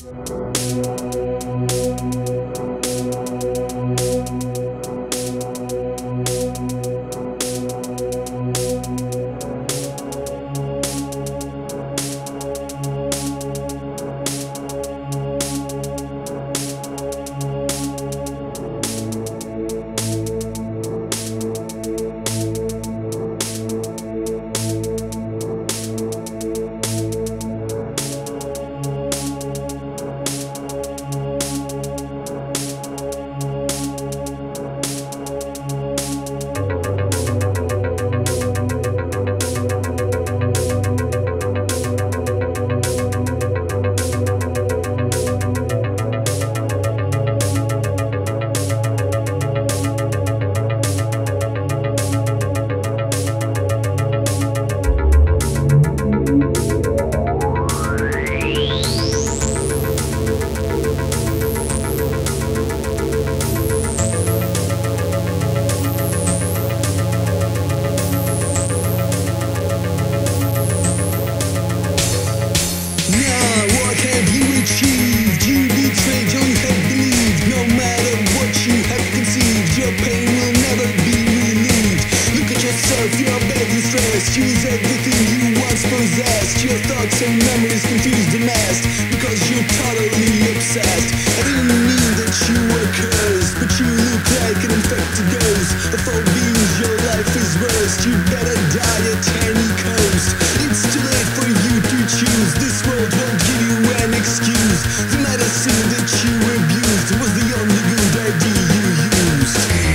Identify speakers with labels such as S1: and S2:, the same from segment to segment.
S1: Choose everything you once possessed. Your thoughts and memories confused and masked because you're totally obsessed. I didn't mean that you were cursed, but you look like an infected ghost. Of all beings, your life is worst. You better die at any cost. It's too late for you to choose. This world won't give you an excuse. The medicine that you abused was the only good idea you used.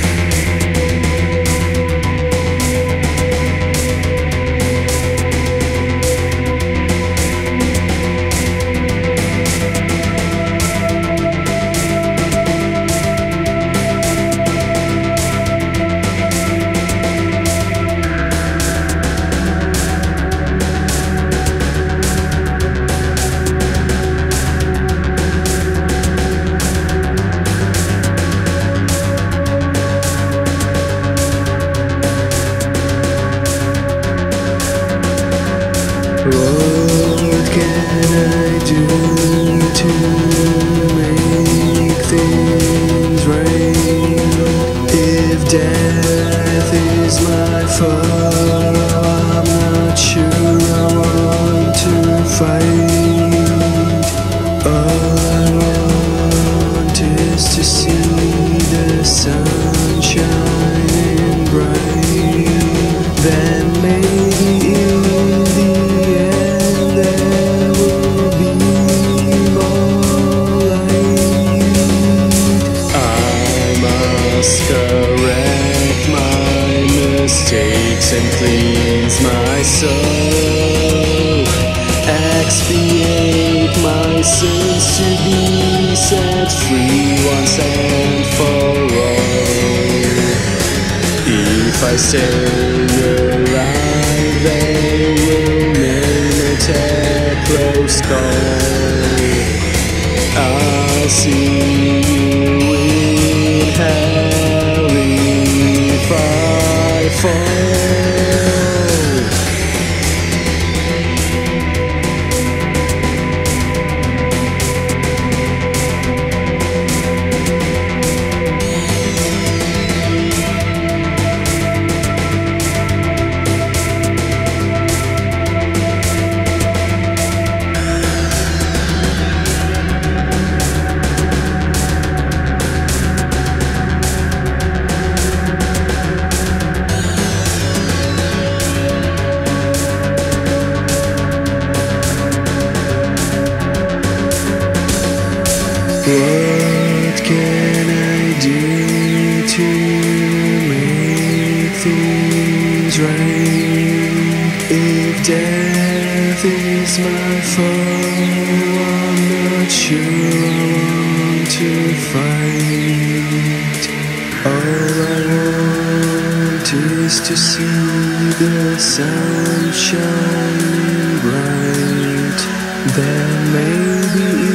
S2: What can I do to make things right? If death is my fault, I'm not sure I want to fight. All I want is to see the sun shining bright. Then maybe in the there will be more light. I must correct my mistakes and cleanse my soul. Expiate my sins to be set free once and for all. If I stay alive, they will name a close call. I'll see you in hell if I fall. What can I do to make things right? If death is my fault, I'm not sure I want to fight. All I want is to see the sun shining bright. Then maybe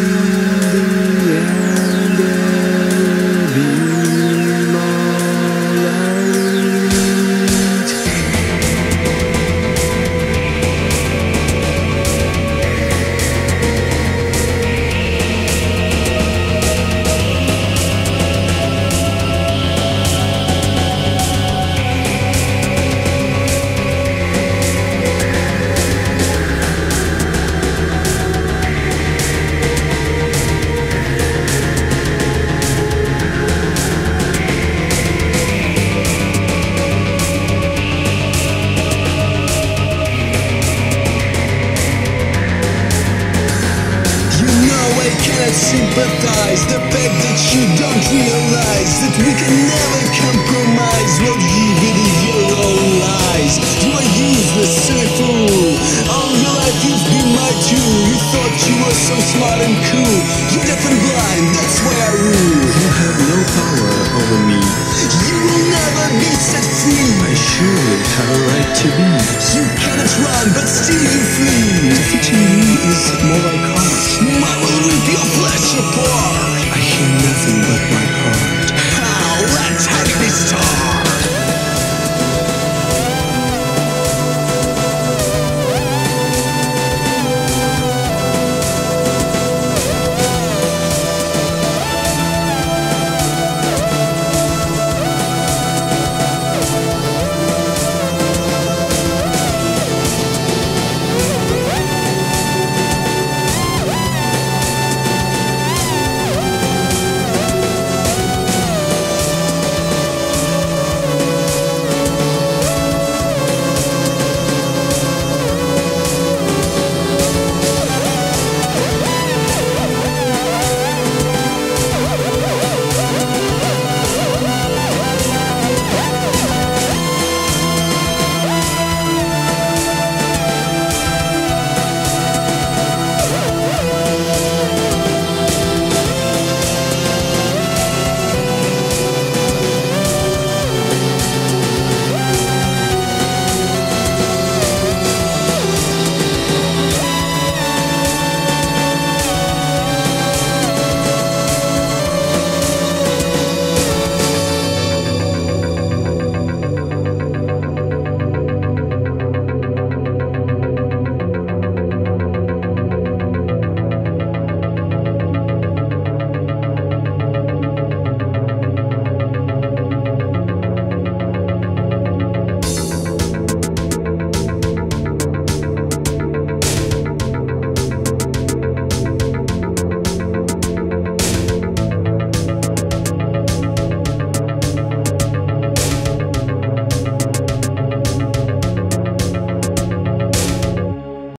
S1: cannot sympathize. The fact that you don't realize that we can never compromise. Well, you believe your own lies. You are useless, silly fool. All your life you've been my tool. You thought you were so smart and cool.